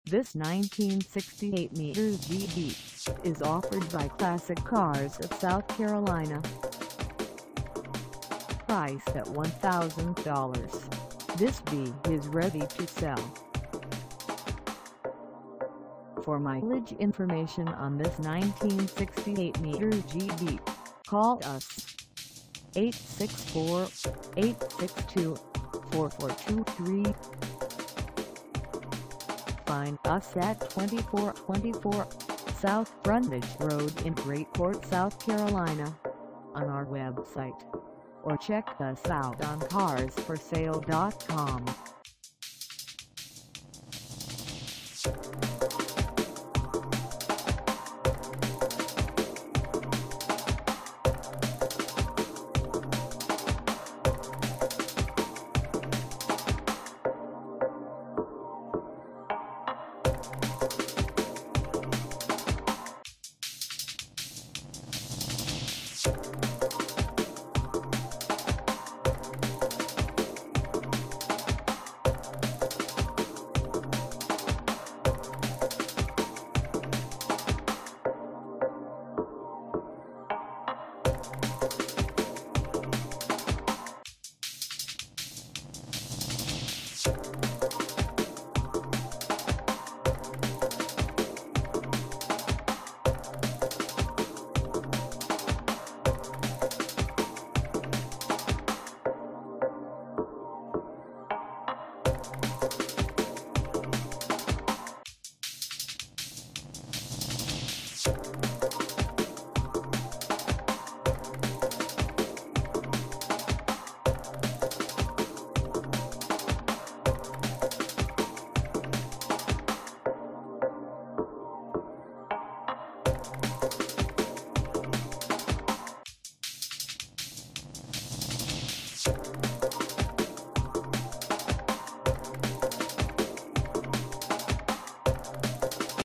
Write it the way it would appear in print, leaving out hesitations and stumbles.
This 1968 GB is offered by Classic Cars of South Carolina. Priced at $1,000, this B is ready to sell. For mileage information on this 1968 GB, call us 864-862-4423. Find us at 2424 South Frontage Road in Grayport, South Carolina, on our website, or check us out on carsforsale.com.